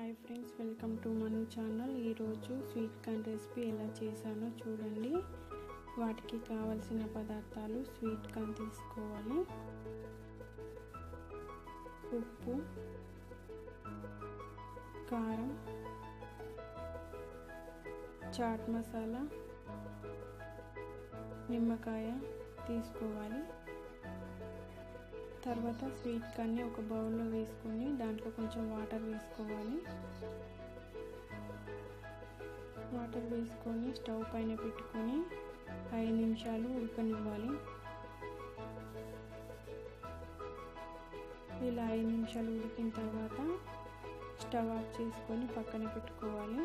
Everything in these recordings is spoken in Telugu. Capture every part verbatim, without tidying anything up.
Hi friends, welcome to Manu channel. ఈరోజు స్వీట్ కార్న్ రెసిపీ ఎలా చేశానో చూడండి. వాటికి కావలసిన పదార్థాలు: స్వీట్ కార్న్ తీసుకోవాలి, ఉప్పు, కారం, చాట్ మసాలా, నిమ్మకాయ తీసుకోవాలి. తర్వాత స్వీట్ కార్న్ని ఒక బౌల్లో వేసుకొని దాంట్లో కొంచెం వాటర్ వేసుకోవాలి. వాటర్ వేసుకొని స్టవ్ పైన పెట్టుకొని ఐదు నిమిషాలు ఉడకనివ్వాలి. ఇలా ఐదు నిమిషాలు ఉడికిన తర్వాత స్టవ్ ఆఫ్ చేసుకొని పక్కన పెట్టుకోవాలి.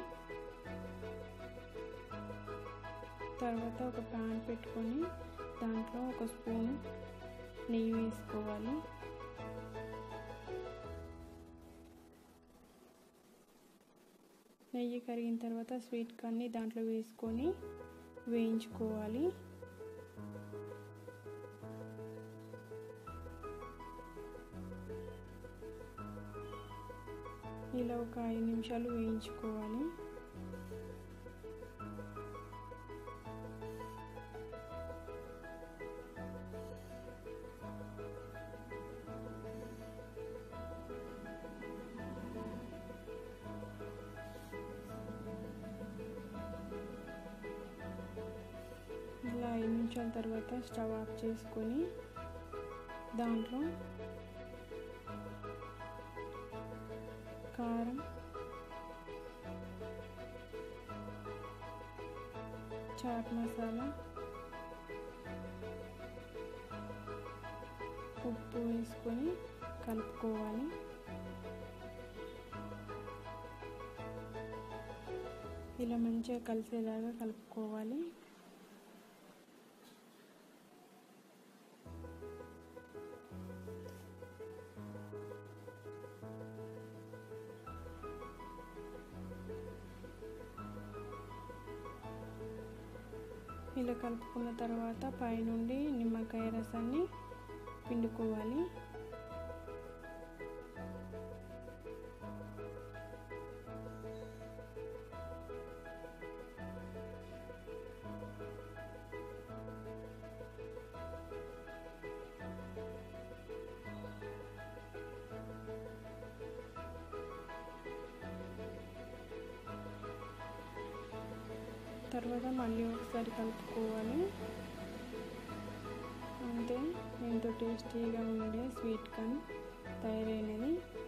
తర్వాత ఒక ప్యాన్ పెట్టుకొని దాంట్లో ఒక స్పూన్ నెయ్యి వేసుకోవాలి. నెయ్యి కరిగిన తర్వాత స్వీట్ కార్న్ని దాంట్లో వేసుకొని వేయించుకోవాలి. ఇలా ఒక ఐదు నిమిషాలు వేయించుకోవాలి. ఇలా ఐదు నిమిషాల తర్వాత స్టవ్ ఆఫ్ చేసుకొని దాంట్లో కారం, చాట్ మసాలా, ఉప్పు వేసుకొని కలుపుకోవాలి. ఇలా మంచిగా కలిసేలాగా కలుపుకోవాలి. ఇలా కలుపుకున్న తర్వాత పైనుండి నిమ్మకాయ రసాన్ని పిండుకోవాలి. తర్వాత మళ్ళీ ఒకసారి కలుపుకోవాలి. అంతే, ఎంతో టేస్టీగా ఉండే స్వీట్ కార్న్ తయారైనది.